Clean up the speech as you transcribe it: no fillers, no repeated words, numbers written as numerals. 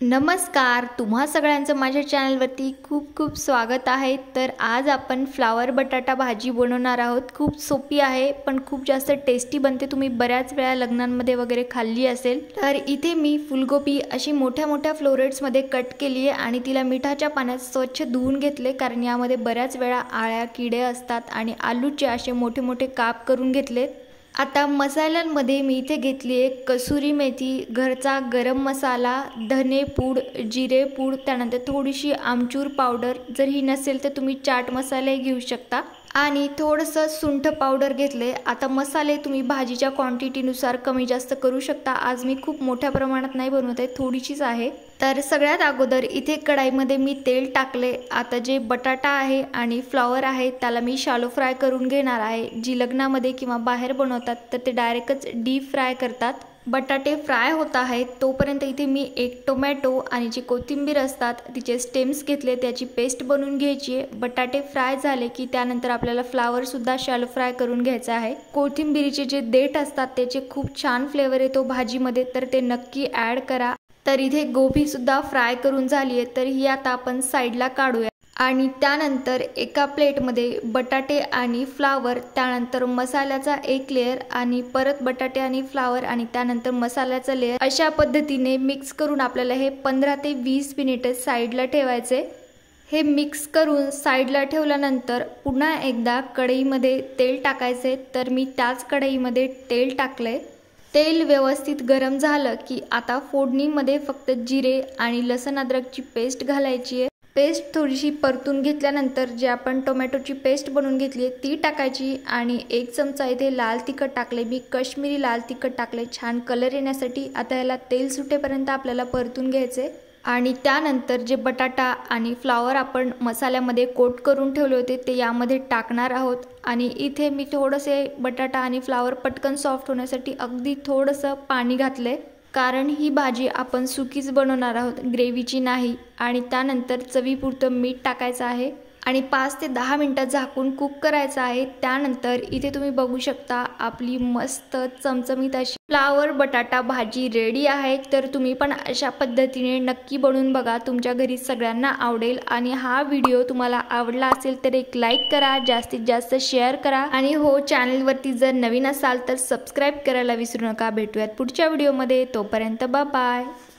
नमस्कार, तुम्हा सगळ्यांचं माझ्या चॅनलवरती खूप खूप स्वागत आहे। तर आज आपण फ्लावर बटाटा भाजी बनवणार आहोत। खूप सोपी आहे पण खूप जास्त टेस्टी बनते। तुम्ही बऱ्याच वेळा लग्नांमध्ये वगैरे खाल्ली असेल। तर इथे मी फुलगोबी अशी मोठ्या मोठ्या फ्लोरेट्स मध्ये कट केली आहे आणि तिला मिठाच्या पाण्यात स्वच्छ धुवून घेतले, कारण यामध्ये बऱ्याच वेळा आळ्या किडे असतात। आणि आलूचे असे मोठे मोठे काप करून घेतले। आता मसाल्यांमध्ये मी इथे घेतली आहे कसुरी मेथी, घरचा गरम मसाला, धने पूड, जिरे पूड, त्यानंतर थोडीशी आमचूर पावडर, जर ही नसेल तर तुम्ही चाट मसाले घेऊ शकता, आणि थोडंसं सुंठ पावडर घेतले। आता मसाले तुम्ही भाजीच्या क्वांटिटीनुसार कमी जास्त करू शकता। आज मी खूप मोठ्या प्रमाणात नाही बनवत आहे, थोडीशीच आहे। तर सगळ्यात अगोदर इथे कढाईमध्ये मी तेल टाकले। आता जे बटाटा आहे आणि फ्लॉवर आहे त्याला मी शॅलो फ्राय करून घेणार आहे। जी लग्नामध्ये किंवा बाहेर बनवतात तर ते डायरेक्टच डीप फ्राय करतात। बटाटे फ्राय होत आहेत तोपर्यंत इथे मी एक टोमॅटो आणि जी कोथिंबीर असतात तिचे स्टेम्स घेतले, त्याची पेस्ट बनवून घ्यायची आहे। बटाटे फ्राय झाले की त्यानंतर आपल्याला फ्लावर सुद्धा शॅलो फ्राय करून घ्यायचा आहे। कोथिंबीरीचे जे देठ असतात त्याचे खूप छान फ्लेवर येतो भाजीमध्ये, तर ते नक्की ॲड करा। तर इथे गोबी सुद्धा फ्राय करून झाली आहे, तर ही आता आपण साईडला काढूया। आणि त्यानंतर एका प्लेटमध्ये बटाटे आणि फ्लावर, त्यानंतर मसाल्याचा एक लेयर आणि परत बटाटे आणि फ्लावर आणि त्यानंतर मसाल्याचा लेयर, अशा पद्धतीने मिक्स करून आपल्याला हे 15 ते 20 मिनिटे साईडला ठेवायचे। हे मिक्स करून साईडला ठेवल्यानंतर पुन्हा एकदा कढईमध्ये तेल टाकायचे। तर मी त्याच कढईमध्ये तेल टाकले। तेल व्यवस्थित गरम झालं की आता फोडणीमध्ये फक्त जिरे आणि लसूण अद्रकची पेस्ट घालायची आहे। पेस्ट थोडीशी परतून घेतल्यानंतर जे आपण टोमॅटोची पेस्ट बनवून घेतली आहे ती टाकायची, आणि एक चमचा इथे लाल तिखट टाकले। मी काश्मीरी लाल तिखट टाकले छान कलर येण्यासाठी। आता याला तेल सुटेपर्यंत आपल्याला परतून घ्यायचे, आणि त्यानंतर जे बटाटा आणि फ्लावर आपण मसाल्यामध्ये कोट करून ठेवले होते ते यामध्ये टाकणार आहोत। आणि इथे मी थोडेसे बटाटा आणि फ्लावर पटकन सॉफ्ट होण्यासाठी अगदी थोडंसं पाणी घातले, कारण ही भाजी आपण सुकीच बनवणार आहोत, ग्रेव्हीची नाही। आणि त्यानंतर चवीपुरतं मीठ टाकायचं आहे आणि 5 ते 10 मिनिटं झाकून कुक करायचं आहे। त्यानंतर इथे तुम्ही बघू शकता आपली मस्त चमचमीत अशी फ्लावर बटाटा भाजी रेडी आहे। तर तुम्ही पण अशा पद्धतीने नक्की बनवून बघा, तुमच्या घरी सगळ्यांना आवडेल। आणि हा व्हिडिओ तुम्हाला आवडला असेल तर एक लाईक करा, जास्तीत जास्त शेअर करा, आणि हो, चॅनलवरती जर नवीन असाल तर सबस्क्राईब करायला विसरू नका। भेटूयात पुढच्या व्हिडिओमध्ये, तोपर्यंत बाय बाय।